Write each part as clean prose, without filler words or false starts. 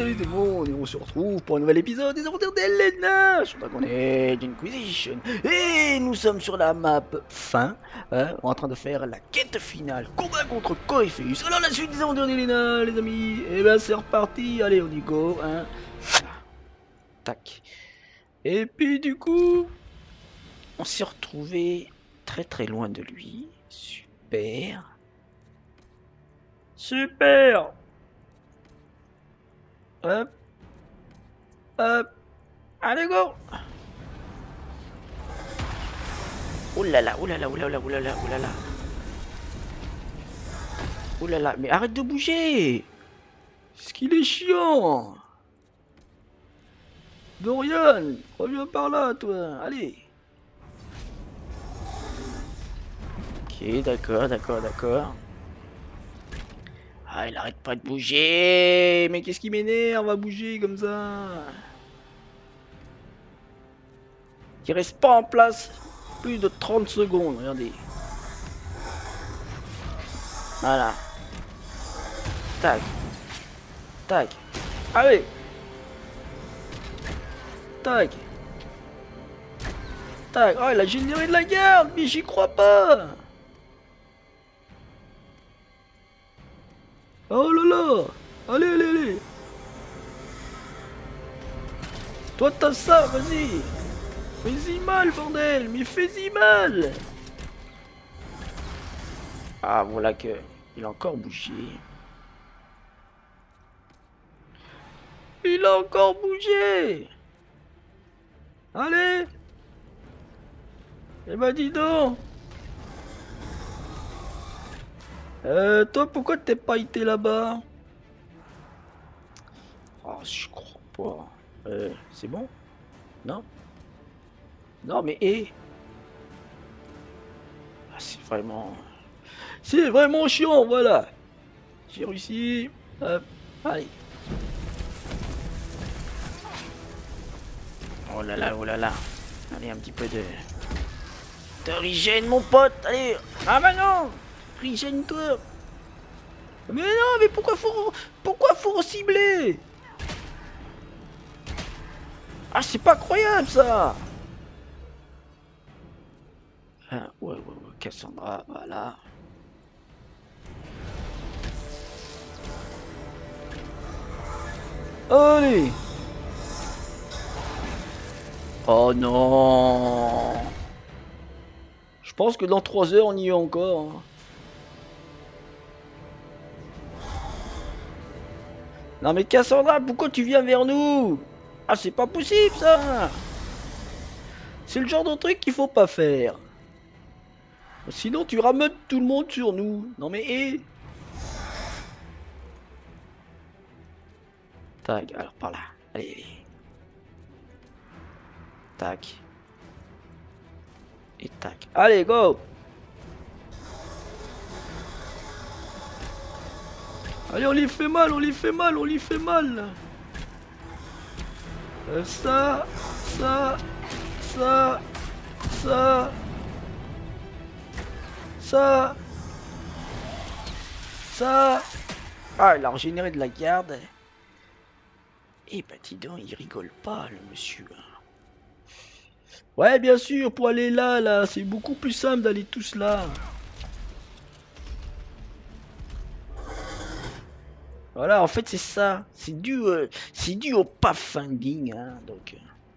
salut tout le monde, et on se retrouve pour un nouvel épisode des aventures d'Elena sur Dragon Age Inquisition. Et nous sommes sur la map fin, en train de faire la quête finale, combat contre Corypheus. Alors la suite des aventures d'Elena, les amis, et ben c'est reparti, allez on y go, hein. Voilà. Tac. Et puis du coup, on s'est retrouvé très très loin de lui. Super. Super. Hop, hop. Allez, go! Oh là là, oh là là, oh là là, oh là là, oh là là. Oh là là, mais arrête de bouger! Ce qu'il est chiant! Dorian, reviens par là, toi. Allez. Ok, d'accord, d'accord, d'accord. Ah, il arrête pas de bouger! Mais qu'est-ce qui m'énerve à bouger comme ça? Il reste pas en place plus de 30 secondes, regardez. Voilà. Tac. Tac. Allez. Tac. Tac. Oh, il a généré de la garde, mais j'y crois pas. Oh là là. Allez, allez, allez. Toi, t'as ça, vas-y. Fais-y mal, bordel. Mais fais-y mal. Ah, voilà que il a encore bougé. Il a encore bougé. Allez. Eh ben, dis donc. Toi, pourquoi t'es pas été là-bas? Oh, je crois pas. C'est bon? Non? Non, mais ah, c'est vraiment... C'est vraiment chiant, voilà. J'ai réussi. Hop, allez. Oh là là, oh là là. Allez, un petit peu de... Régène, mon pote, allez. Ah bah non. Régène-toi. Mais non, mais pourquoi faut cibler? Ah, c'est pas croyable, ça. Ah, ouais, Cassandra, voilà. Allez. Oh non. Je pense que dans 3 heures, on y est encore. Hein. Non mais Cassandra, pourquoi tu viens vers nous? Ah, c'est pas possible, ça. C'est le genre de truc qu'il faut pas faire. Sinon, tu rameutes tout le monde sur nous. Non mais, Tac, alors par là. Allez, allez. Tac. Et tac. Allez, go! Allez, on les fait mal, on les fait mal, on les fait mal. Ça, ça, ça, ça, ça, ça. Ah, il a régénéré de la garde. Eh ben, dis donc, il rigole pas, le monsieur. Ouais, bien sûr, pour aller là, c'est beaucoup plus simple d'aller tous là. Voilà, en fait, c'est ça. C'est dû au pathfinding, hein, donc,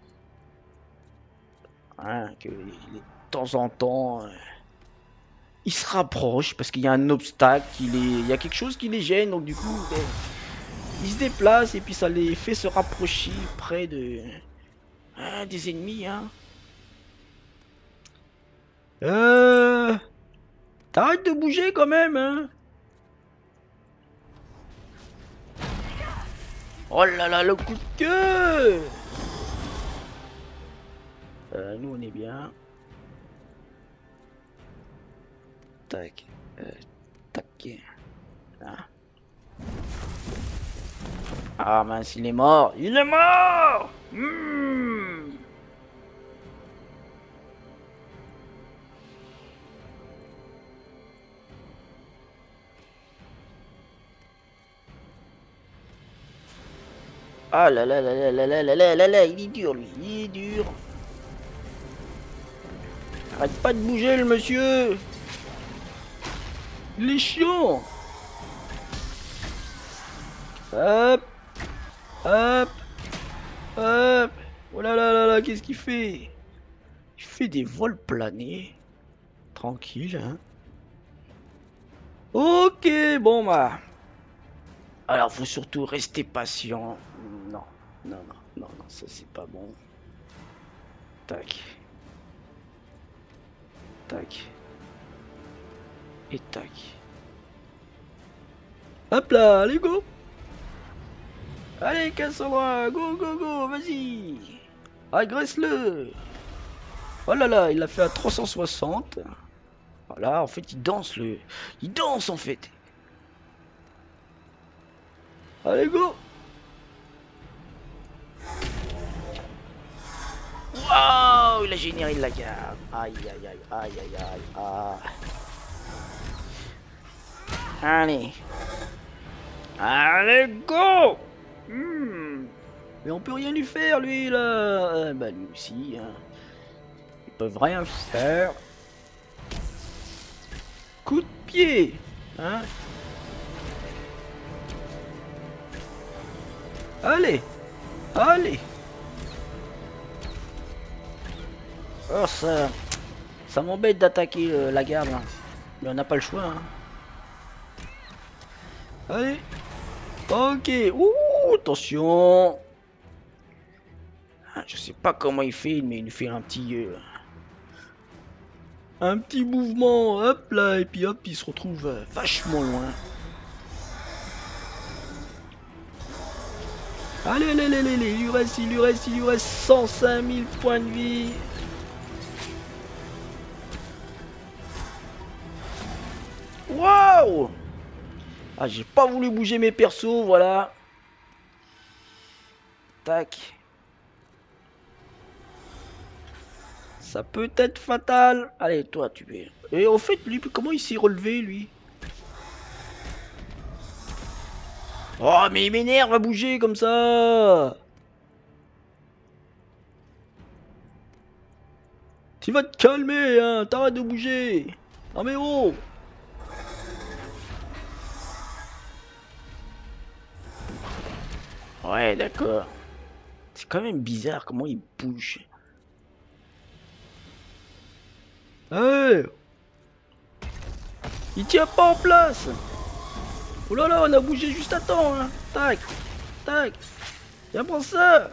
hein, que de temps en temps, il se rapproche parce qu'il y a un obstacle, il y a quelque chose qui les gêne, donc du coup, ben, ils se déplacent et puis ça les fait se rapprocher près de des ennemis, hein. Euh, T'arrêtes de bouger quand même, hein. Oh là là, le coup de queue. Nous on est bien. Tac. Tac. Là. Ah mince, il est mort. Il est mort. Ah là là là là là là là là là là, il est dur lui, il est dur. Arrête pas de bouger le monsieur. Il est chiant. Hop, hop, hop. Oh là là là là, qu'est-ce qu'il fait? Il fait des vols planés. Tranquille, hein. Ok, bon bah. Alors faut surtout rester patient. Non, non, non, non, non, ça c'est pas bon. Tac. Tac. Et tac. Hop là, allez go. Allez Cassandra, go go go, vas-y. Agresse-le. Oh là là, il l'a fait à 360. Voilà, en fait il danse le... Il danse en fait. Allez go. Waouh, il a généré de la garde. Aïe aïe aïe aïe aïe aïe. Ah. Allez. Allez go. Mais on peut rien lui faire lui là. Bah lui aussi. Hein. Ils peuvent rien faire. Coup de pied. Hein. Allez. Allez. Oh ça m'embête d'attaquer la garde. Hein. Mais on n'a pas le choix. Hein. Allez. Ok. Ouh, attention. Je sais pas comment il fait, mais il fait un petit mouvement, hop là, et puis hop, il se retrouve vachement loin. Allez, allez, allez, allez, il lui reste 105 000 points de vie. Waouh! Ah, j'ai pas voulu bouger mes persos, voilà. Tac. Ça peut être fatal. Allez, toi, tu es... Et au fait, lui, comment il s'est relevé, lui? Oh, mais il m'énerve à bouger comme ça. Tu vas te calmer, hein. T'arrêtes de bouger. Non mais oh. Ouais, d'accord. C'est quand même bizarre comment il bouge. Hey, il tient pas en place. Oh là là, on a bougé juste à temps, hein. Tac, tac. Viens prendre ça.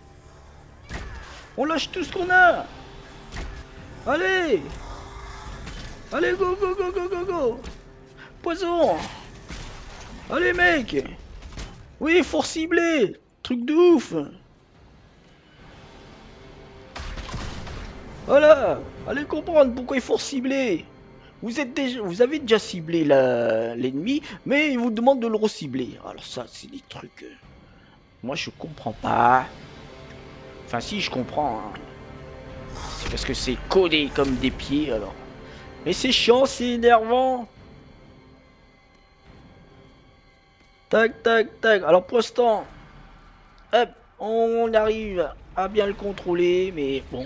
On lâche tout ce qu'on a. Allez. Allez, go, go, go, go, go, go. Poison. Allez, mec. Oui, faut cibler. Truc de ouf. Voilà. Allez comprendre pourquoi il faut cibler. Vous avez déjà ciblé l'ennemi, mais il vous demande de le recibler. Alors ça, c'est des trucs... moi, je comprends pas. Enfin, si, je comprends. Hein. C'est parce que c'est codé comme des pieds, alors. Mais c'est chiant, c'est énervant. Tac, tac, tac. Alors, pour l'instant, hop, on arrive à bien le contrôler, mais bon.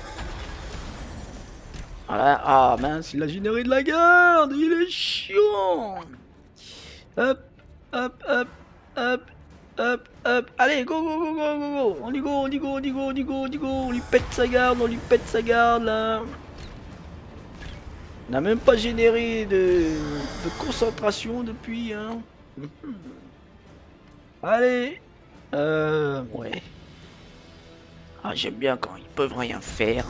Voilà. Ah mince, il a généré de la garde, il est chiant. Hop, hop, hop, hop, hop, hop. Allez, go, go, go, go, go, go. On y go, on y go, on y go, on y go, on y go. On lui pète sa garde, on lui pète sa garde là. On n'a même pas généré de concentration depuis, hein. Allez. Ouais. Ah, j'aime bien quand ils peuvent rien faire.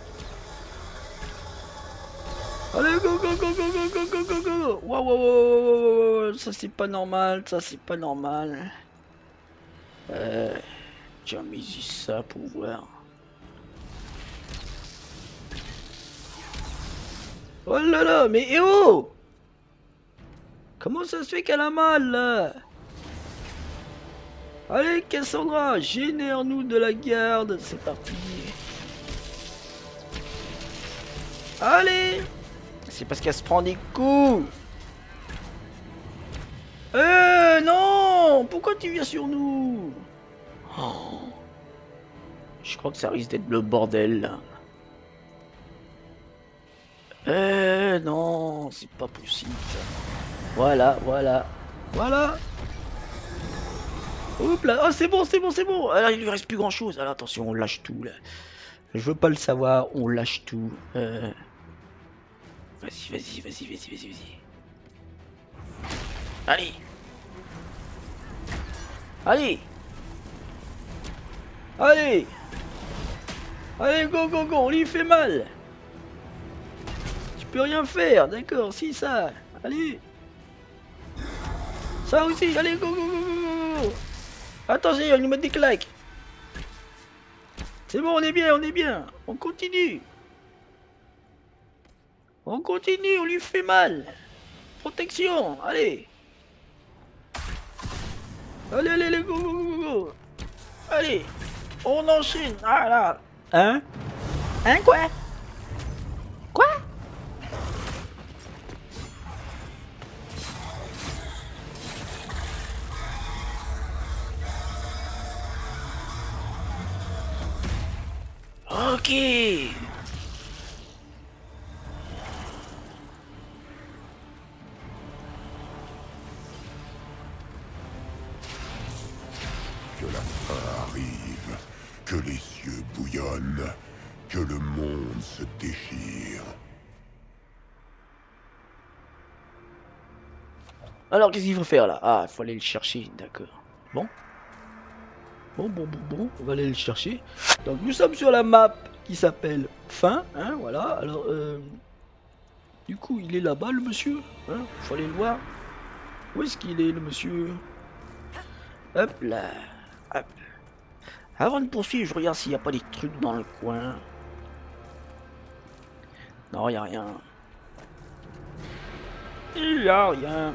Allez, go, go, go, go, go, go, go, go, go. Wow, wow, wow, wow, ça c'est pas normal, ça c'est pas normal. J'ai mis ça pour voir. Oh là là, mais eh oh! Comment ça se fait qu'elle a mal là? Allez Cassandra, génère-nous de la garde, c'est parti. Allez! C'est parce qu'elle se prend des coups. Non! Pourquoi tu viens sur nous? Oh. Je crois que ça risque d'être le bordel là. Non, c'est pas possible ça. Voilà, voilà, voilà. Hop là, oh c'est bon, c'est bon, c'est bon. Alors il lui reste plus grand chose. Alors attention, on lâche tout là. Je veux pas le savoir, on lâche tout. Vas-y, vas-y, vas-y, vas-y, vas-y, vas-y. Allez. Allez. Allez. Allez, go, go, go, on lui fait mal. Tu peux rien faire, d'accord, si ça. Allez. Ça aussi, allez, go, go, go, go, go. Attention, il nous met des claques. C'est bon, on est bien, on est bien. On continue. On continue, on lui fait mal. Protection, allez. Allez, allez, allez, go, go, go, go. Allez, on enchaîne. Ah là. Hein? Hein, quoi? Quoi? Ok. Que la fin arrive, que les cieux bouillonnent, que le monde se déchire. Alors, qu'est-ce qu'il faut faire là? Ah, il faut aller le chercher, d'accord. Bon. Bon, on va aller le chercher. Donc, nous sommes sur la map qui s'appelle Fin, hein, voilà. Alors, du coup, il est là-bas, le monsieur. Hein, faut aller le voir. Où est-ce qu'il est, le monsieur? Hop là. Hop. Avant de poursuivre, je regarde s'il n'y a pas des trucs dans le coin. Non, il n'y a rien. Il n'y a rien.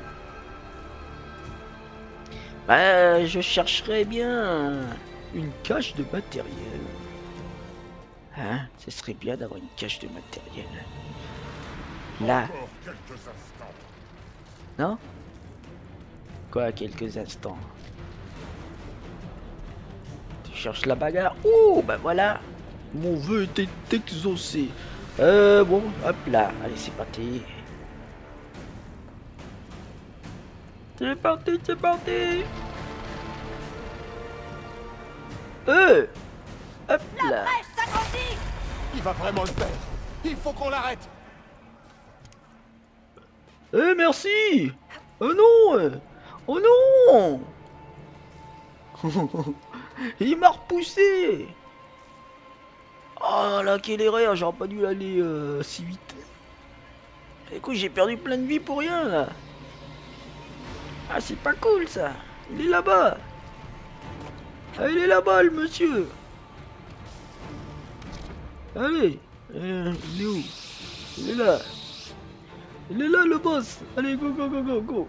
Bah, je chercherais bien une cache de matériel. Hein, ce serait bien d'avoir une cache de matériel. Là. Encore quelques instants. Non? Quoi, quelques instants? Tu cherches la bagarre? Oh, bah voilà. Mon vœu était exaucé. Bon, hop là. Allez, c'est parti. C'est parti, c'est parti. Hop là. Il va vraiment le faire. Il faut qu'on l'arrête. Merci. Oh non. Oh non. Il m'a repoussé. Oh là, quelle erreur. J'aurais pas dû aller si vite. Écoute, j'ai perdu plein de vie pour rien là. Ah, c'est pas cool ça. Il est là-bas. Ah, il est là-bas le monsieur. Allez. Il est où? Il est là. Il est là le boss. Allez, go, go, go, go, go.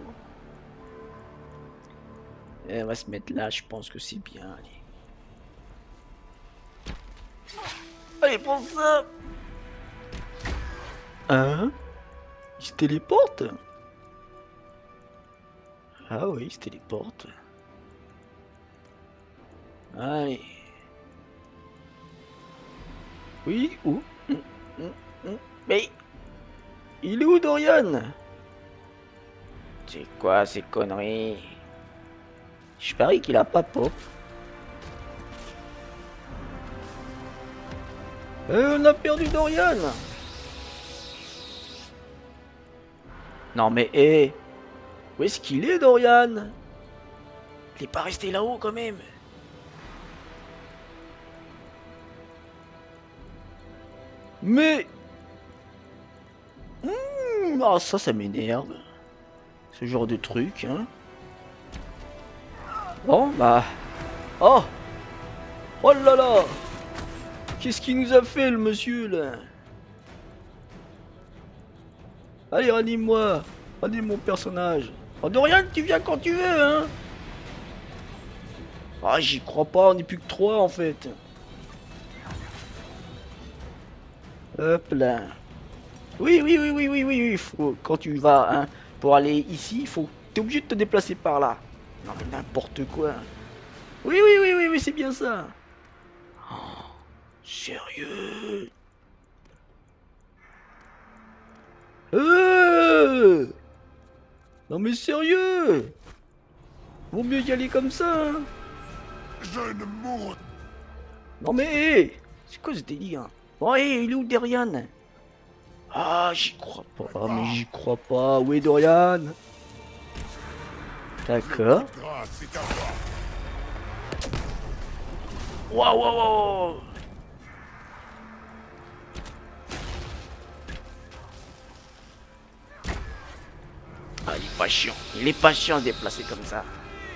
Et on va se mettre là, je pense que c'est bien. Allez. Allez, prends ça. Hein? Il se téléporte? Ah oui, il se téléporte. Allez. Oui, où? Mais... il est où, Dorian? C'est quoi ces conneries? Je parie qu'il a pas pop. On a perdu Dorian. Non mais hé, où est-ce qu'il est, Dorian? Il est pas resté là-haut quand même. Mais... ah, ça m'énerve. Ce genre de truc, hein. Bon, bah... oh! Oh là là! Qu'est-ce qu'il nous a fait, le monsieur, là? Allez, ranime-moi! Ranime mon personnage! Oh, Dorian, tu viens quand tu veux, hein? Ah, j'y crois pas, on n'est plus que 3, en fait. Hop là. Oui, faut, quand tu vas, hein, pour aller ici, t'es obligé de te déplacer par là. Non mais n'importe quoi. Oui, oui, oui, oui, oui, c'est bien ça. Oh, sérieux? Non mais sérieux? Vaut mieux y aller comme ça, hein. Je ne mourrai. Non mais, hé, c'est quoi ce délire? Bon, hé, il est où Dorian? Ah, j'y crois pas, mais j'y crois pas. Où est Dorian? D'accord. Grâce, c'est à toi. Waouh, waouh, waouh. Ah, il est pas chiant. Il est pas chiant de déplacer comme ça.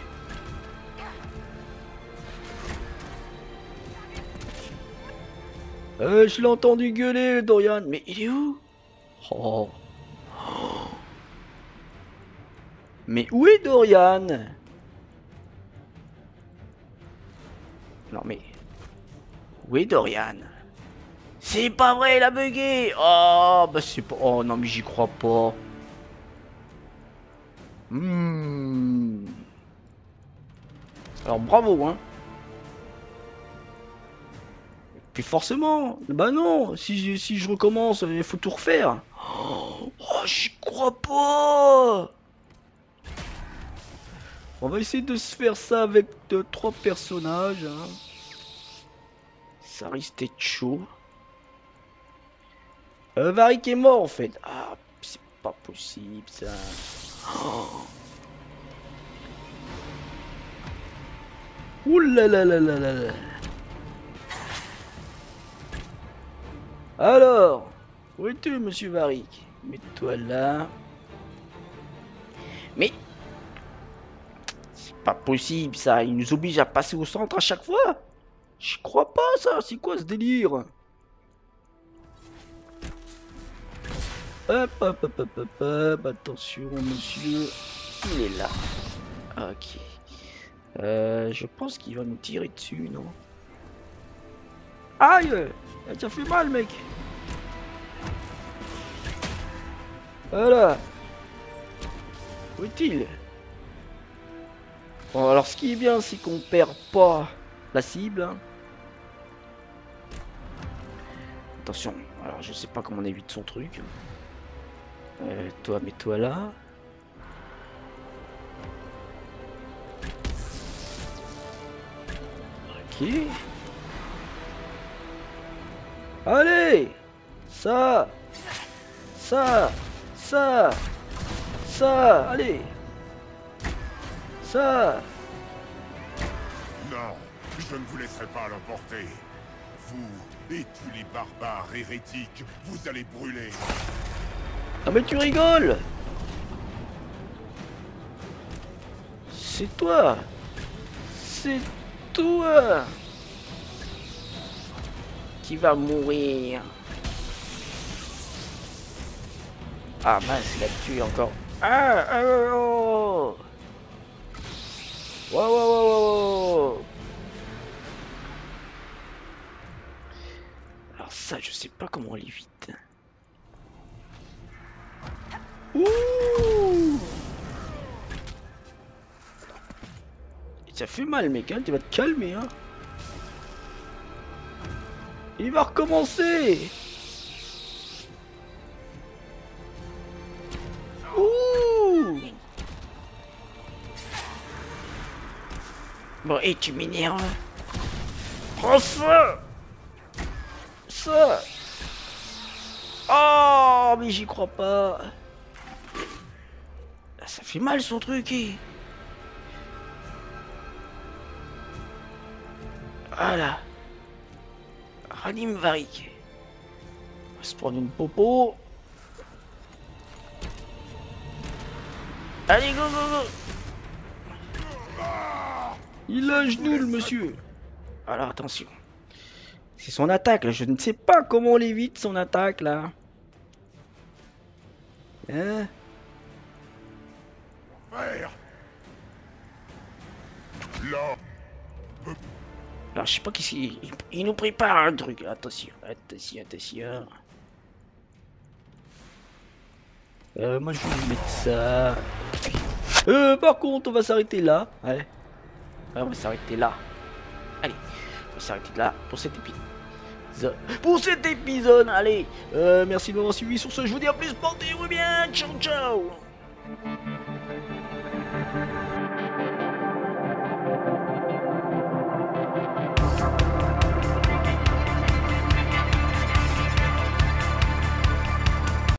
Je l'ai entendu gueuler, Dorian. Mais il est où? Oh. Oh. Mais où est Dorian? Non mais... Où est Dorian? C'est pas vrai, il a bugué. Oh, bah c'est pas... Oh non mais j'y crois pas. Alors bravo, hein. Puis forcément, bah non, si je recommence, il faut tout refaire. Oh, j'y crois pas. On va essayer de se faire ça avec 3 personnages, hein. Ça risque d'être chaud. Varric est mort en fait. Ah, c'est pas possible ça. Oh. Ouh là là là là là là. Alors, où es-tu, monsieur Varric? Mets-toi là. Mais c'est pas possible ça. Il nous oblige à passer au centre à chaque fois. Je crois pas ça. C'est quoi ce délire? Hop, hop, hop, hop, hop, hop. Attention, monsieur. Il est là. Ok. Je pense qu'il va nous tirer dessus, non? Aïe! Ça fait mal, mec. Voilà. Où est-il? Bon, alors ce qui est bien, c'est qu'on perd pas la cible, hein. Attention, alors je sais pas comment on évite son truc. Toi, mets-toi là. Ok. Allez! Ça! Ça! Ça! Ça! Allez! Ça! Non, je ne vous laisserai pas l'emporter. Vous et tous les barbares hérétiques, vous allez brûler. Ah mais tu rigoles! C'est toi! C'est toi! Qui va mourir? Ah mince, il a tué encore. Ah! Oh! Wow, wow, wow, wow. Alors ça, je sais pas comment on l'évite. Ouh! Ça fait mal, mec, hein, tu vas te calmer, hein. Il va recommencer. Ouh! Bon, et tu m'énerves. Prends ça! Ça! Oh, mais j'y crois pas. Ça fait mal son truc. Voilà. Ranime Varric. On va se prendre une popo. Allez, go, go, go. Il a un genou, le monsieur. Alors, attention. C'est son attaque, là. Je ne sais pas comment on l'évite, son attaque, là. Hein? Frère. Là. Alors, je sais pas qu'est-ce qu'il... Il nous prépare un truc. Attention, attention, attention. Moi, je vais mettre ça. Par contre, on va s'arrêter là. Ouais. Ouais, on va s'arrêter là. Allez, on va s'arrêter là pour cet épisode. Allez, merci de m'avoir suivi. Sur ce, je vous dis à plus, portez-vous bien. Ciao, ciao.